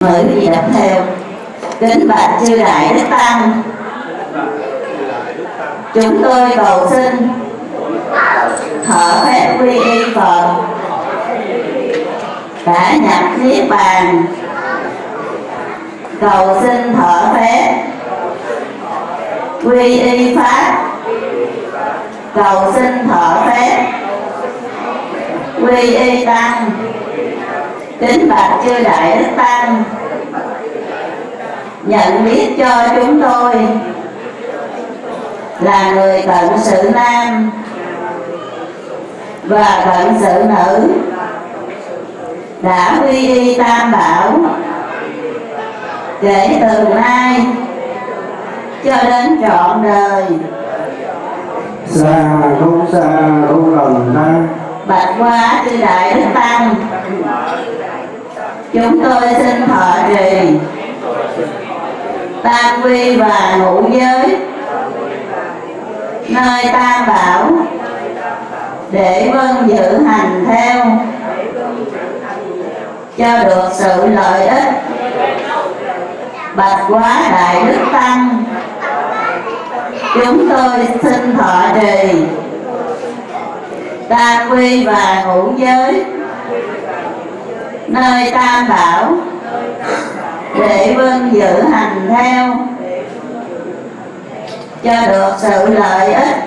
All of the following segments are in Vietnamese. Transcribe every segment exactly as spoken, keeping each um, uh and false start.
Mời quý vị đọc theo. Kính bạch chư Đại Đức Tăng, chúng tôi cầu xin thọ phép quy y Phật đã nhập niết bàn, cầu xin thọ phép quy y Pháp, cầu xin thọ phép quy y Tăng. Kính bạch chư Đại Đức Tăng, nhận biết cho chúng tôi là người cận sự nam và cận sự nữ đã quy y Tam Bảo, kể từ nay cho đến trọn đời. Sa thu sa thu lần tăng. Bạch qua chư Đại Đức Tăng, chúng tôi xin thọ trì tam quy và ngũ giới nơi Tam Bảo để vâng giữ hành theo cho được sự lợi ích. Bạch quá Đại Đức Tăng, chúng tôi xin thọ trì tam quy và ngũ giới nơi Tam Bảo để vâng giữ hành theo cho được sự lợi ích.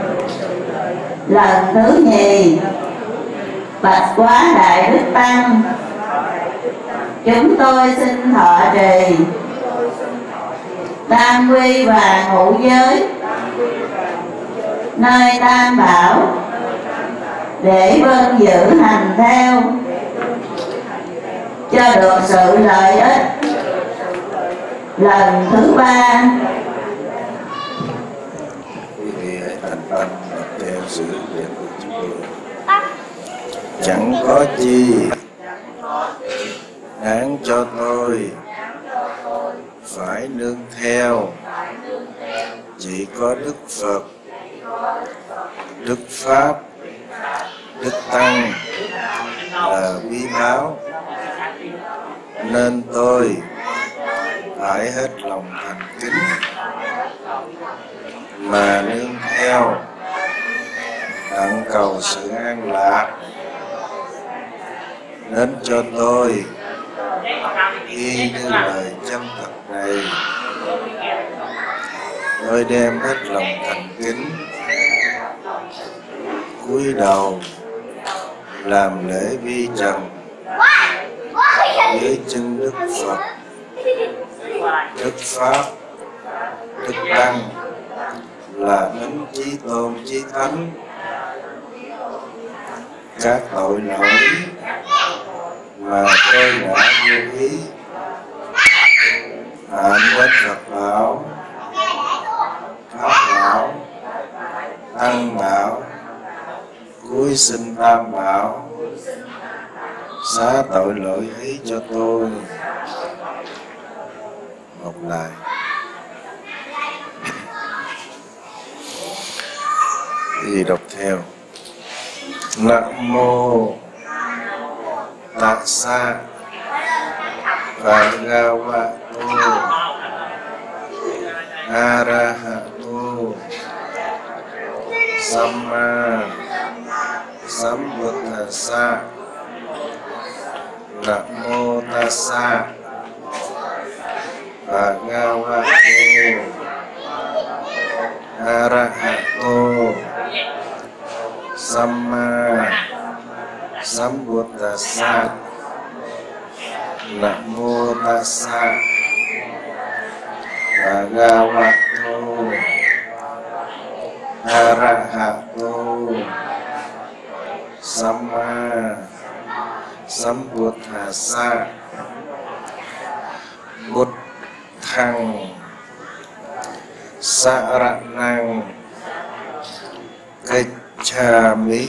Lần thứ nhì, bạch quá Đại Đức Tăng, chúng tôi xin thọ trì tam quy và ngũ giới nơi Tam Bảo để vâng giữ hành theo cho được sự lợi ích. Lần thứ ba, quý vị hãy thành tâm và theo sự việc của chúng tôi. Chẳng có chi đáng cho tôi phải nương theo, chỉ có Đức Phật, Đức Pháp, Đức Tăng là quý báu, nên tôi phải hết lòng thành kính mà nương theo, đặng cầu sự an lạc. Nên cho tôi y như lời chân thật này, tôi đem hết lòng thành kính cúi đầu làm lễ vi trần dưới chân Đức Phật, Đức Pháp, Đức Tăng là đấng chí tôn chí thánh. Các tội lỗi mà tôi đã vô ý phạm đến Phật bảo, Pháp bảo, Tăng bảo, cúi xin Tam Bảo xá tội lỗi ấy cho tôi. Một lại. Thì đọc theo. Nam mô Tassa Bhagavato Arahato Samma Sambuddhassa. Nam mô Tassa Bhagavato Arahato Samma Sambuddhassa. Nam mô Tassa Bhagavato Arahato Samma Sambuddhassa. Bụt thằng Saranang Gacchami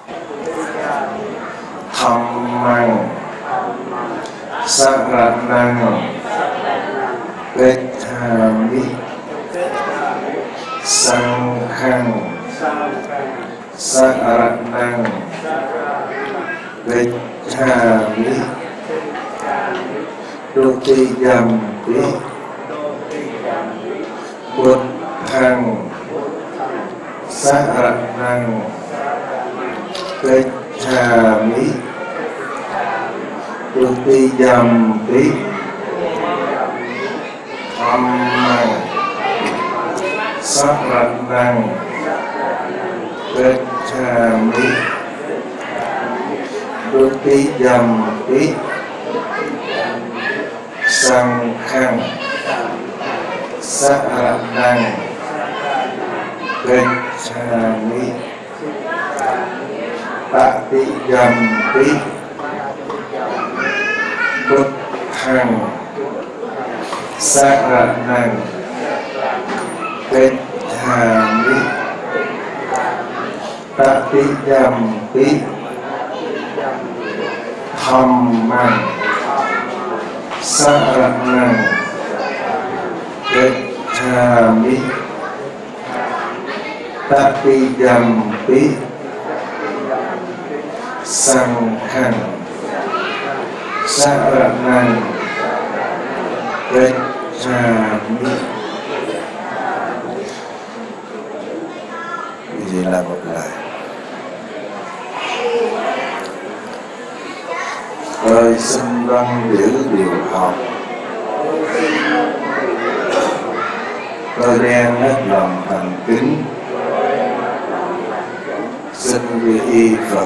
Dhammang Saranang Gacchami Sanghang Saranang Gacchami đô ti dâm tí bút thăng sa ra năng cây trà mỹ đô ti dâm tí âm năng sa ra năng cây trà mỹ đô ti dâm tí sang khang sa ra năng cây trà mỹ tạ ti dâm tí bút thăng sa ra năng cây trà mỹ tạ ti dâm tí thầm năng sa ra năng cây trà mỹ tạ ti dâm tí sang khang sa ra năng cây trà mỹ. Vậy là một lời. Tôi xin văn giữ điều học, tôi đem hết lòng thành kính xin quy y Phật,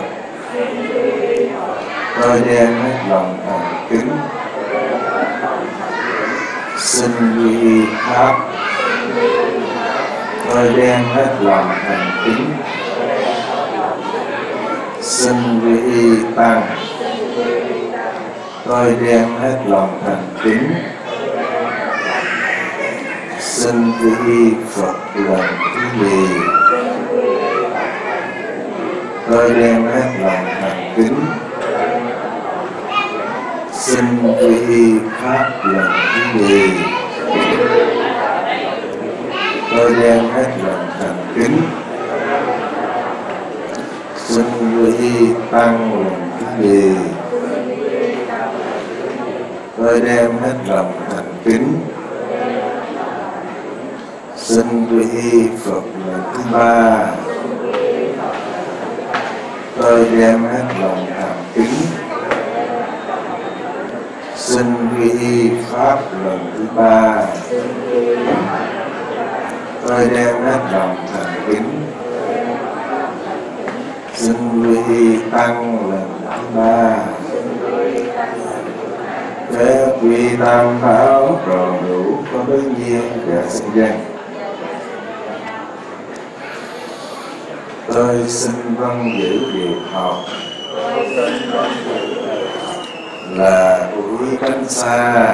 tôi đem hết lòng thành kính xin quy y Pháp, tôi đem hết lòng thành kính xin quy y Tăng, tôi đem hết lòng thành kính xin quy y Phật lần thứ mười, tôi đem hết lòng thành kính xin quy y Pháp lần thứ mười, tôi đem hết lòng thành kính xin quy y Tăng lần thứ mười, tôi đem hết lòng thành kính xin quy y Phật lần thứ ba, tôi đem hết lòng thành kính xin quy y Pháp lần thứ ba, tôi đem hết lòng thành kính xin quy y Tăng lần thứ ba. Phép quy tam bảo tròn đủ có bấy nhiêu và sinh danh. Tôi xin văn giữ điều học là úi tránh xa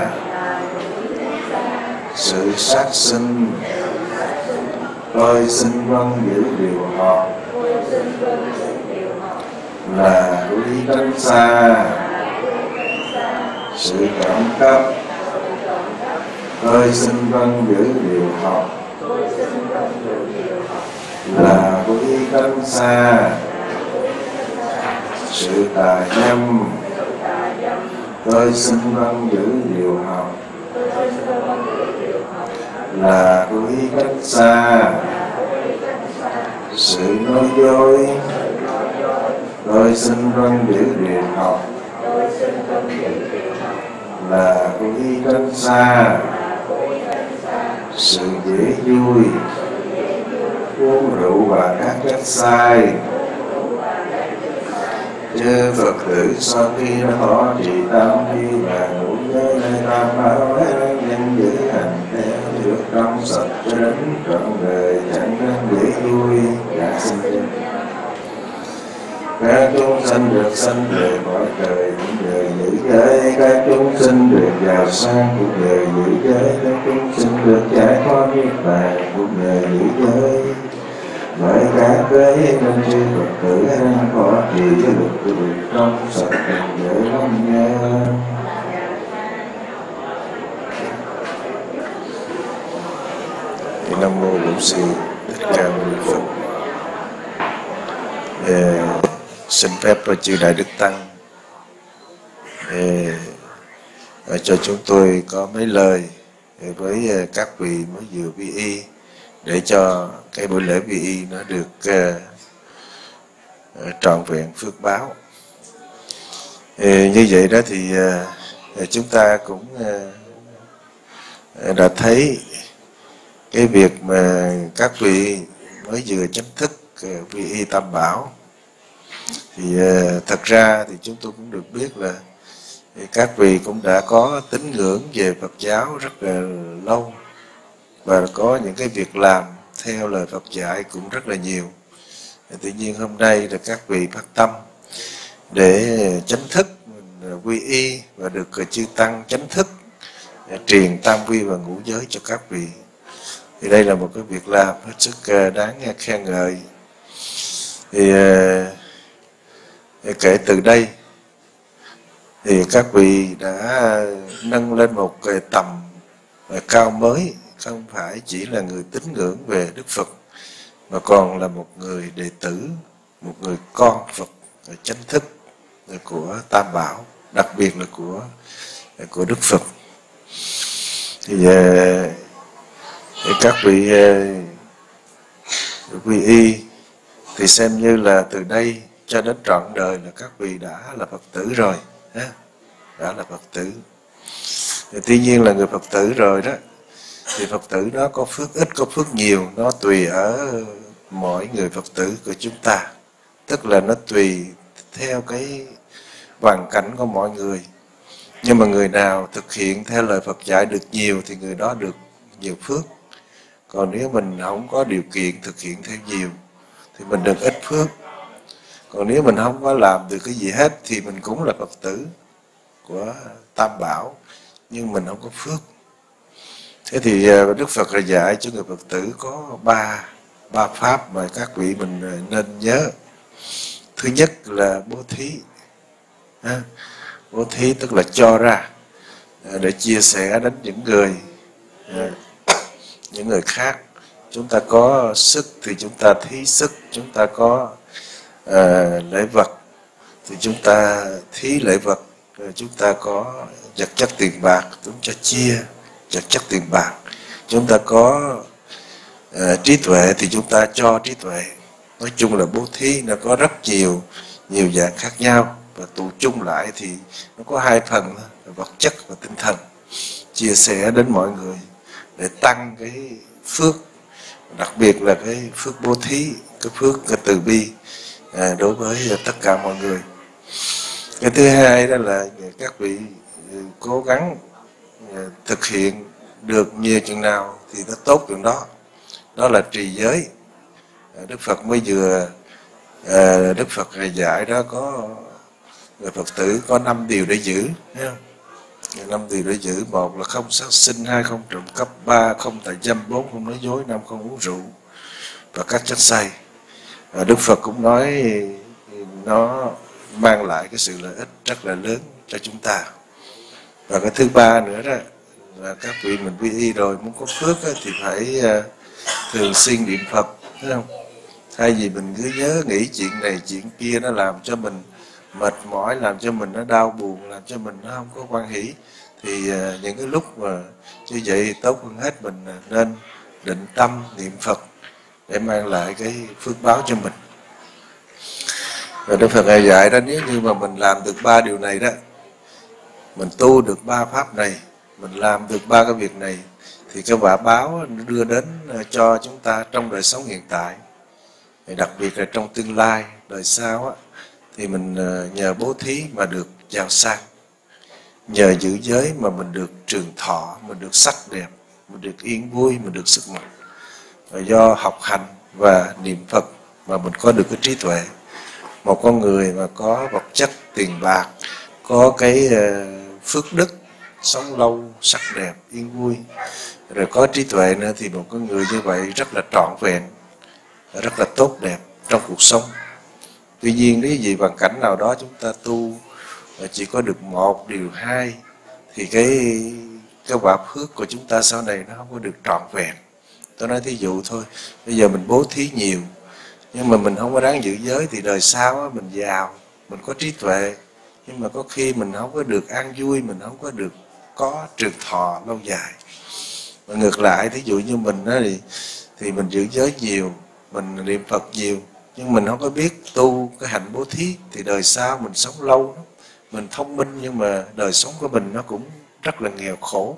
sự sát sinh. Tôi xin văn giữ điều học là úi tránh xa sự trộm cắp. Tôi xin văn giữ điều học là quy tránh xa sự tà dâm. Tôi xin văn giữ điều học là quy tránh xa sự nói dối. Tôi xin văn giữ điều học là quy tránh xa sự dễ vui, uống rượu và các chất sai. Chư Phật tử sau khi đã thọ trì tam quy và ngũ giới nơi tam bảo ấy nhân giữ hành theo được trong sạch cho đến trọn đời chẳng nên dễ vui và sinh chân. Các chúng sanh được sanh về cõi trời cũng nhờ giữ giới, các chúng sinh được giàu sang cũng nhờ giữ giới, các chúng sinh được giải thoát niết bàn cũng nhờ giữ giới. Bởi các cái nên chư Phật tử đang có trì cho được được trong sạch trần giới lắm nha. Nam mô Bổn Sư Thích Ca Mâu Ni Phật. Ờ, xin phép chư Đại Đức Tăng và cho chúng tôi có mấy lời với các vị mới vừa quy y, để cho cái buổi lễ quy y nó được uh, trọn vẹn phước báo. Thì như vậy đó thì uh, chúng ta cũng uh, đã thấy cái việc mà các vị mới vừa chính thức uh, quy y Tam Bảo. Thì uh, thật ra thì chúng tôi cũng được biết là thì các vị cũng đã có tín ngưỡng về Phật giáo rất là lâu, và có những cái việc làm theo lời Phật dạy cũng rất là nhiều. Tuy nhiên hôm nay là các vị phát tâm để chánh thức quy y và được chư tăng chánh thức truyền tam quy và ngũ giới cho các vị. Thì đây là một cái việc làm hết sức đáng khen ngợi. Thì kể từ đây thì các vị đã nâng lên một cái tầm cao mới, không phải chỉ là người tín ngưỡng về Đức Phật, mà còn là một người đệ tử, một người con Phật chánh thức của Tam Bảo, đặc biệt là của của Đức Phật. Thì, thì các vị quy y thì xem như là từ đây cho đến trọn đời là các vị đã là Phật tử rồi, đã là Phật tử. Thì tuy nhiên là người Phật tử rồi đó, thì Phật tử nó có phước ít có phước nhiều, nó tùy ở mỗi người Phật tử của chúng ta, tức là nó tùy theo cái hoàn cảnh của mọi người. Nhưng mà người nào thực hiện theo lời Phật dạy được nhiều thì người đó được nhiều phước. Còn nếu mình không có điều kiện thực hiện theo nhiều thì mình được ít phước. Còn nếu mình không có làm được cái gì hết thì mình cũng là Phật tử của Tam Bảo, nhưng mình không có phước. Thế thì Đức Phật là dạy cho người Phật tử có ba ba pháp mà các vị mình nên nhớ. Thứ nhất là bố thí. Bố thí tức là cho ra để chia sẻ đến những người những người khác. Chúng ta có sức thì chúng ta thí sức, chúng ta có uh, lễ vật thì chúng ta thí lễ vật, chúng ta có vật chất tiền bạc chúng ta chia vật chất tiền bạc, chúng ta có uh, trí tuệ thì chúng ta cho trí tuệ. Nói chung là bố thí nó có rất nhiều nhiều dạng khác nhau, và tụ chung lại thì nó có hai phần, vật chất và tinh thần, chia sẻ đến mọi người để tăng cái phước, đặc biệt là cái phước bố thí, cái phước cái từ bi à, đối với tất cả mọi người. Cái thứ hai đó là các vị cố gắng thực hiện được nhiều chừng nào thì nó tốt chừng đó, đó là trì giới. Đức Phật mới vừa à, Đức Phật dạy đó, có người Phật tử có năm điều để giữ, thấy không? Năm điều để giữ: một là không sát sinh, hai không trộm cắp, ba không tà dâm, bốn không nói dối, năm không uống rượu và các chất say. Và Đức Phật cũng nói nó mang lại cái sự lợi ích rất là lớn cho chúng ta. Và cái thứ ba nữa đó là các vị mình quy y rồi muốn có phước thì phải thường xuyên niệm Phật, thấy không? Thay vì mình cứ nhớ nghĩ chuyện này chuyện kia, nó làm cho mình mệt mỏi, làm cho mình nó đau buồn, làm cho mình nó không có hoan hỷ, thì uh, những cái lúc mà như vậy tốt hơn hết mình nên định tâm niệm Phật để mang lại cái phước báo cho mình. Và Đức Phật dạy đó, nếu như mà mình làm được ba điều này đó, mình tu được ba pháp này, mình làm được ba cái việc này, thì cái quả báo nó đưa đến cho chúng ta trong đời sống hiện tại, đặc biệt là trong tương lai đời sau á, thì mình nhờ bố thí mà được giàu sang, nhờ giữ giới mà mình được trường thọ, mình được sắc đẹp, mình được yên vui, mình được sức mạnh. Và do học hành và niệm Phật mà mình có được cái trí tuệ. Một con người mà có vật chất tiền bạc, có cái phước đức, sống lâu, sắc đẹp, yên vui, rồi có trí tuệ nữa, thì một con người như vậy rất là trọn vẹn, rất là tốt đẹp trong cuộc sống. Tuy nhiên nếu vì hoàn cảnh nào đó chúng ta tu chỉ có được một điều hai, thì cái cái quả phước của chúng ta sau này nó không có được trọn vẹn. Tôi nói thí dụ thôi, bây giờ mình bố thí nhiều nhưng mà mình không có đáng giữ giới, thì đời sau á, mình giàu, mình có trí tuệ, nhưng mà có khi mình không có được an vui, mình không có được có trường thọ lâu dài. Mà ngược lại, thí dụ như mình đó thì thì mình giữ giới nhiều, mình niệm Phật nhiều, nhưng mình không có biết tu cái hạnh bố thí, thì đời sau mình sống lâu lắm. Mình thông minh nhưng mà đời sống của mình nó cũng rất là nghèo khổ.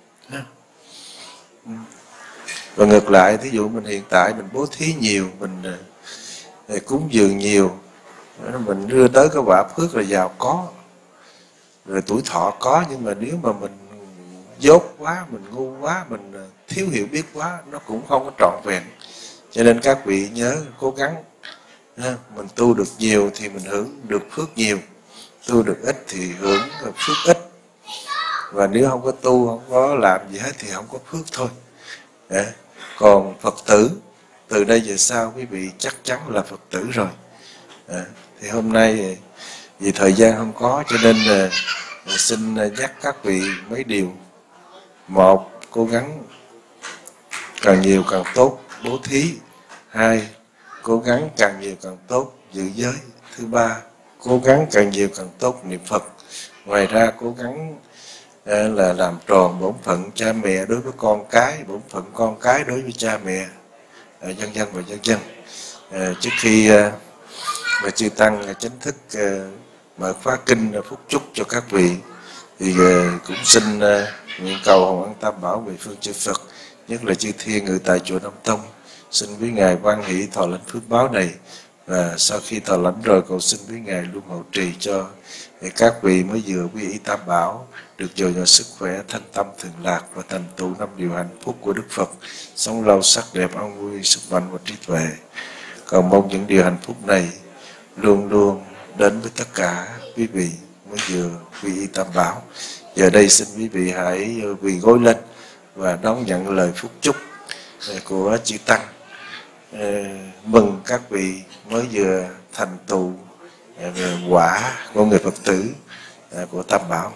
Và ngược lại, thí dụ mình hiện tại mình bố thí nhiều, mình cúng dường nhiều, mình đưa tới cái quả phước là giàu có, rồi tuổi thọ có, nhưng mà nếu mà mình dốt quá, mình ngu quá, mình thiếu hiểu biết quá, nó cũng không có trọn vẹn. Cho nên các vị nhớ cố gắng, mình tu được nhiều thì mình hưởng được phước nhiều, tu được ít thì hưởng phước ít, và nếu không có tu, không có làm gì hết thì không có phước thôi. Còn Phật tử, từ đây về sau quý vị chắc chắn là Phật tử rồi. Thì hôm nay vì thời gian không có, cho nên là xin nhắc các vị mấy điều. Một, cố gắng càng nhiều càng tốt bố thí. Hai, cố gắng càng nhiều càng tốt giữ giới. Thứ ba, cố gắng càng nhiều càng tốt niệm Phật. Ngoài ra cố gắng là làm tròn bổn phận cha mẹ đối với con cái, bổn phận con cái đối với cha mẹ, vân vân và vân vân. Trước khi mà chư tăng chính thức mở khóa kinh phúc chúc cho các vị, thì cũng xin nguyện cầu Hồng Ân Tam Bảo về phương chư Phật, nhất là chư Thiên ngự tại chùa Nam Tông, xin với ngài quan hỷ thọ lãnh phước báo này, và sau khi thọ lãnh rồi cầu xin với ngài luôn hậu trì cho các vị mới vừa quy y Tam Bảo được dồi dào sức khỏe, thanh tâm thường lạc và thành tựu năm điều hạnh phúc của Đức Phật, sống lâu sắc đẹp an vui, sức mạnh và trí tuệ. Cầu mong những điều hạnh phúc này luôn luôn đến với tất cả quý vị mới vừa quy y Tam Bảo. Giờ đây xin quý vị hãy quỳ gối lên và đón nhận lời phúc chúc của chư tăng, mừng các vị mới vừa thành tựu quả của người Phật tử của Tam Bảo.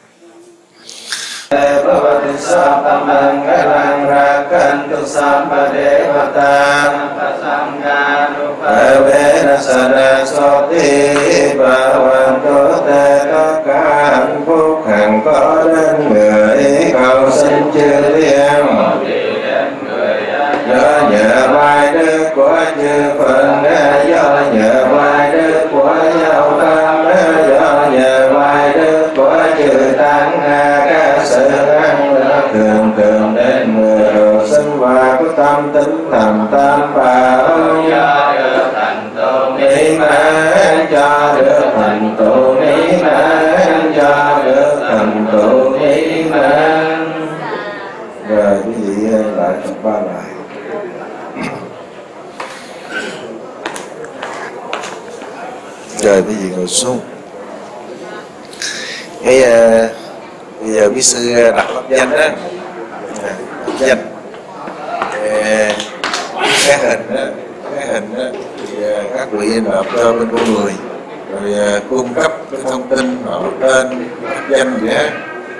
Bhavati Sappamang Galang Rakantu Sampadevata Avena Saraswati Bhavantu Te tất cả hạnh phúc hằng có đến người cầu xin chư thiên do nhờ vai đức của chư Phật, do nhờ vai đức của giáo pháp, do nhờ vai đức của chư tăng, các sự an lạc thường thường đến người đồ sinh và có tâm tính thành Tam Bảo, cho được thành tựu mỹ mãn, cho được thành tựu mỹ mãn, cho được thành tựu mỹ mãn. Rồi quý vị lại Phật ba lại. Rồi quý vị ngồi xuống. Cái uh, bây giờ quý sư đặt pháp danh đó, pháp danh uh, cái hình đó, cái hình đó thì uh, các vị nộp cho bên con người, rồi uh, cung cấp cái thông tin họ tên pháp danh gì hết.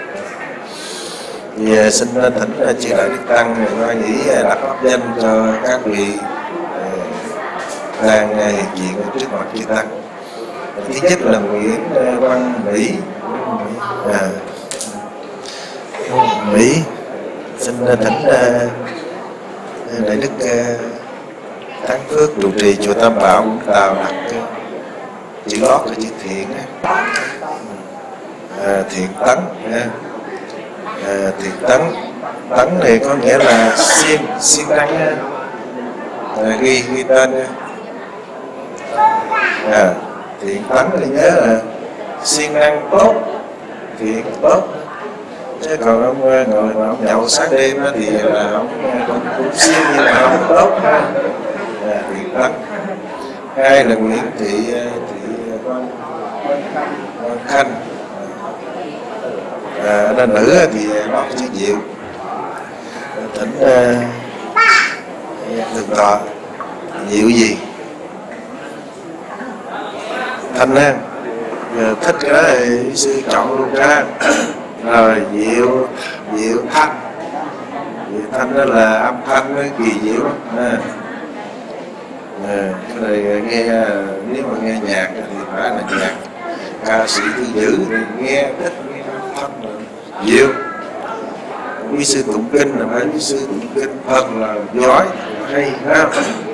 Thì uh, xin thỉnh uh, chư đại đức tăng rồi nghĩ uh, đặt pháp danh cho các vị uh, đang uh, hiện diện ở trước mặt chư tăng. Thứ nhất là Nguyễn Văn Mỹ, à, Mỹ xin thỉnh đại đức Thắng Phước trụ trì chùa Tam Bảo Vũng Tàu đặt chữ lót là chữ Thiện, à, Thiện Tấn, à, Thiện Tấn, Tấn này có nghĩa là siêng siêng năng, à, ghi ghi tên, à, Thiện Tấn thì nhớ là siêng năng tốt, thiện tốt. Chứ còn ông ngồi mà ông nhậu sáng đêm thì là ông cũng, cũng siêng nhưng mà không tốt ha. À, Thiện Tấn. Hai là Nguyễn Thị Thị Văn Khanh, à, nên nữ thì nó chữ Diệu. Thỉnh Thượng Tọa Diệu gì? Thanh An, thích cái đó thì sư chọn luôn ra. Rồi Diệu Diệu Thanh, Diệu Thanh đó là âm thanh nó kỳ diệu lắm. À, cái này nghe, nếu mà nghe nhạc thì phải là nhạc ca sĩ thư dữ thì nghe thích nghe âm thanh diệu. quý sư tụng kinh là phải quý sư tụng kinh thật là giỏi hay ha.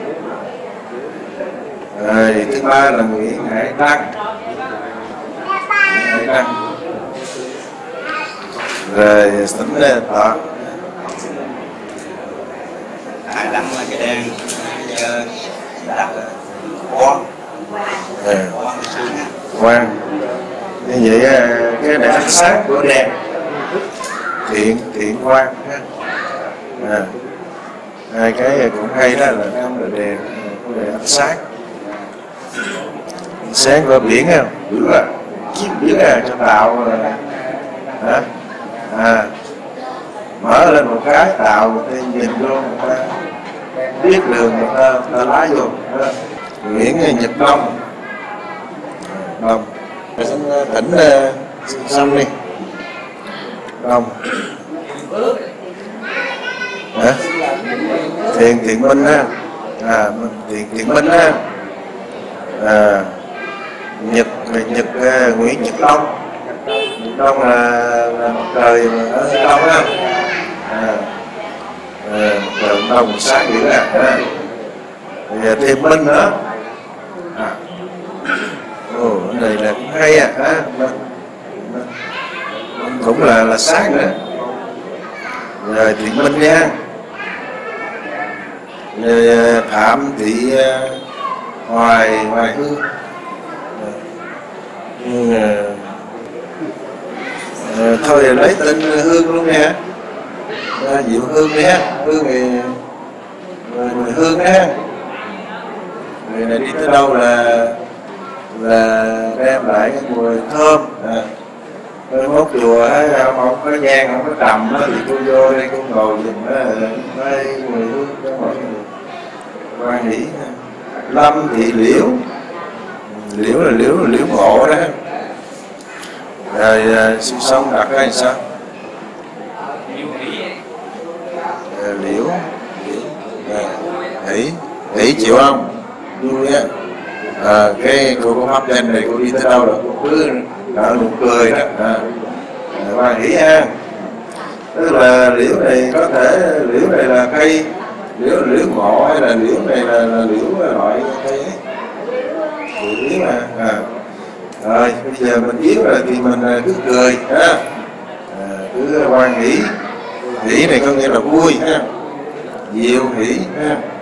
Rồi thứ ba là Nguyễn Hải Đăng, Nguyễn Hải Đăng. Rồi tính lên tọa Hải Đăng là cái đèn đặt quang quang. Như vậy cái đèn ánh sáng của đèn thiện thiện quang ha. À, hai cái cũng hay đó là không là đèn có đèn ánh sáng ánh sáng của biển không biển là chiếc biển là cho tạo hả à, mở lên một cái tạo người ta nhìn vô người ta biết đường người ta, người ta lái vô Nguyễn Nhật Đông Đông tỉnh xong đi Đông hả Thiện Thiện Minh ha à Thiện Thiện Minh ha à Nhật Nhật uh, Nguyễn Nhật Đông Nhật Đông là, là mặt trời ở Đông ha à, à mặt trời Đông sáng dữ à, à. Rồi thêm Minh nữa à ồ cái này là cũng hay à, à Minh. Minh cũng là là sáng nữa. Rồi Thiện Minh nha. Rồi Phạm Thị Hoài Hoài Hương. Nhưng à, thôi lấy tên Hương luôn nha. À, Diệu Hương đi ha. Hương thì người, người Hương ha. Người này đi tới đâu là là đem lại cái mùi thơm. À. Tôi mốt chùa không, không có nhang, không có trầm đó, thì cô vô đây cô ngồi dùm đó, đây mùi hương cho mọi người quan hỷ. Lâm Thị Liễu, Liễu là Liễu là Liễu Ngộ đó. Rồi sư xong đặt ra làm sao? À, Liễu, Hỷ, Hỷ chịu không? Vui á. À, cái cô có pháp danh này cô đi tới đâu rồi cô cứ nở nụ cười đó. À, Hoàng Hỷ ha. Tức là liễu này có thể liễu này là cây liễu liễu ngộ hay là liễu này là, là liễu loại cây ấy. Liễu mà. À. Rồi bây giờ mình biết rồi thì mình cứ cười ha. À, cứ Hoàng Hỷ. Hỷ này có nghĩa là vui ha. Diệu hỷ ha.